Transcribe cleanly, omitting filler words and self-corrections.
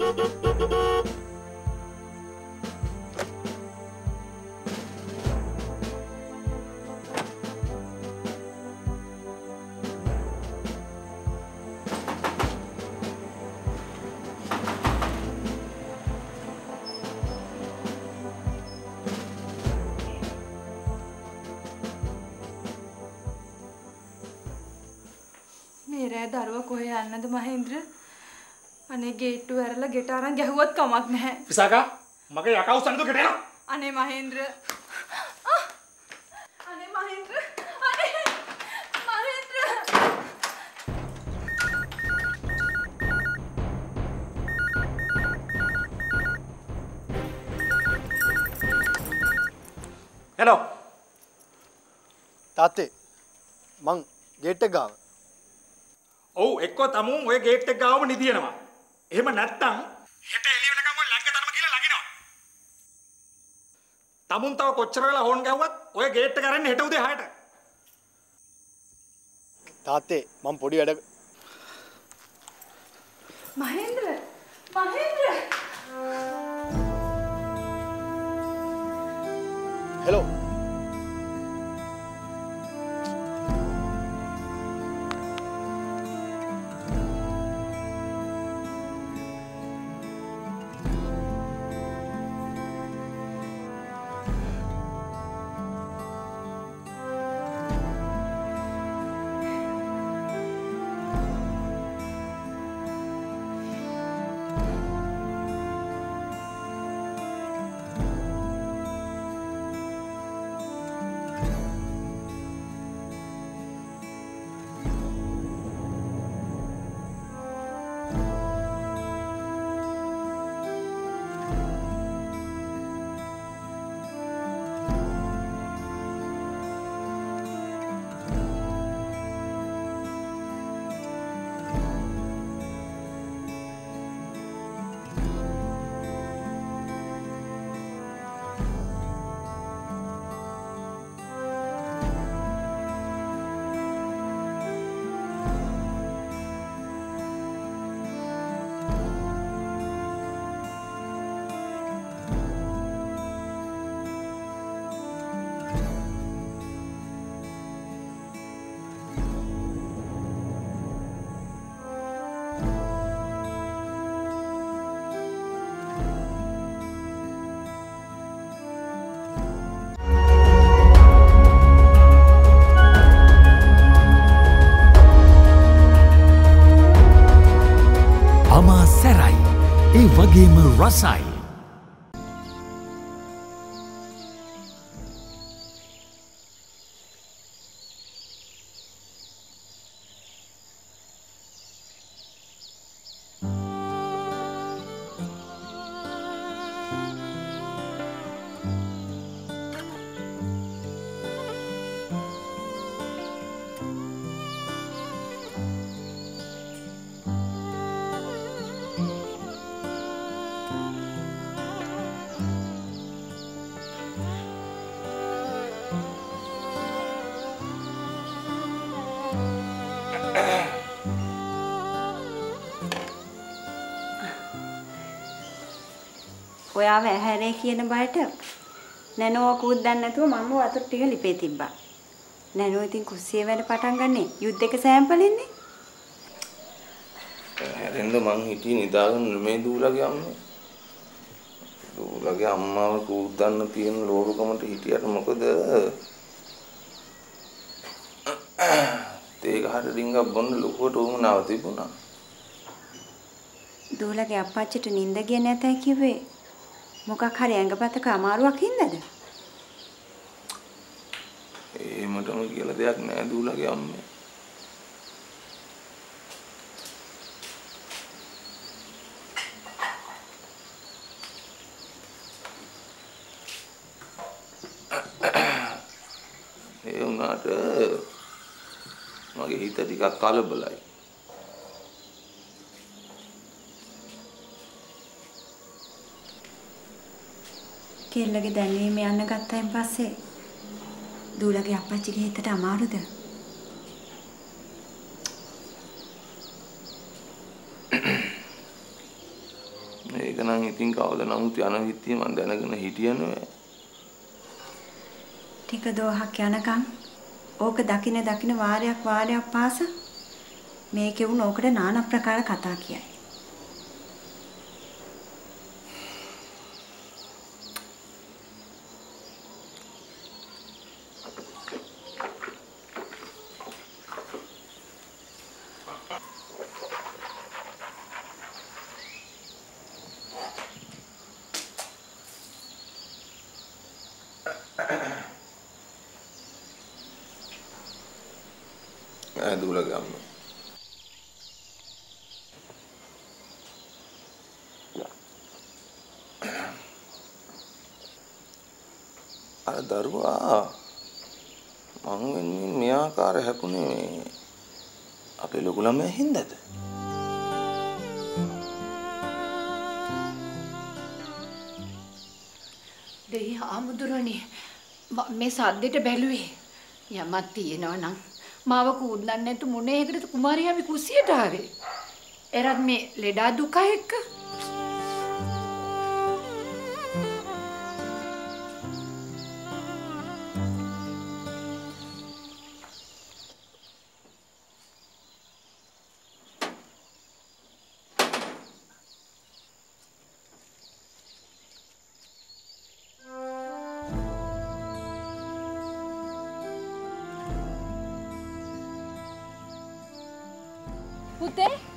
දරුවා කොහේ යන්නද මහේන්ද්‍ර? අනේ ගේට්ටු ඇරලා ගෙට අරන් ගැහුවත් කමක් නැහැ. විසාකා මගේ යකා උස්සන්නද ගෙට යනවා. අනේ මහේන්ද්‍ර. අනේ මහේන්ද්‍ර. අනේ මහේන්ද්‍ර. හෙලෝ. තාත්තේ මං ගේට් එක ගාව. ඔව් එක්ක තමුන් ඔය ගේට් එක ගාවම නිදිනවා. එහෙම නැත්තම් හෙට එළිය වෙනකම් ඔය ලැග්ගතරම කියලා ලගිනවා. තමුන් තව කොච්චර වෙලා හොන් ගැව්වත් ඔය ගේට් එක අරන්නේ හෙට උදේ 6ට. තාත්තේ මං පොඩි වැඩ මහේන්ද්‍ර මහේන්ද්‍ර හෙලෝ වගේම රසයි. ඔයාව ඇහැරේ කියන බයට නැනෝ කූත් දන්නේ නැතුව මම වතුර ටික ලිපේ තිබ්බා. නැනෝ ඉතින් කුස්සිය වැඩ පටන් ගන්නේ යුද්ධ එක සෑම්පලින්නේ. ඇරෙන්න මං හිටියේ නිදාගෙන මේ දූලගේ අම්මේ. දූලගේ අම්මාව කූත් දන්න තියෙන ලෝරුකමට හිටියට මොකද? තේ ගහට ඩිංගක් බොන්න ලොකුවට උමනාව තිබුණා. දූලගේ අප්පච්චිට නිින්ද ගියේ නැතයි කිව්වේ. මොකක් හරි ඇඟපතක අමාරුවක් හින්දාද? එහෙමටම කියලා දෙයක් නෑ දූලගේ අම්මේ. ඒ වුණාට මගේ හිත ටිකක් කලබලයි. කෙල්ලගේ දැනීම යන්න ගත්තයින් පස්සේ දූලගේ අප්පච්චිගේ හිතට අමාරුද? ඒක නම් ඉතින් කවද නමුත් යන විත්තිය මම දැනගෙන හිටියනේ. ටික දෝහක් යනකම් ඕක දකින වාරයක් පාස මේකේ වුණ ඕකට নানা ප්‍රකාර කතා කියයි. දුවලගේ අම්ම. අර දරුවා මං වෙන්නේ මේ ආකාර හැපුණේ අපේ ලොකු ළමයා හින්දාද? දෙහි ආමුදුරනේ මේ සද්දෙට බැලුවේ යමක් තියෙනවා නම් මාව කූද්දන්න නැතු මොනේ එකද කුමාරියාමි කුස්සියට ආවේ. එරත් මේ ලෙඩා දුක එක්ක. පුතේ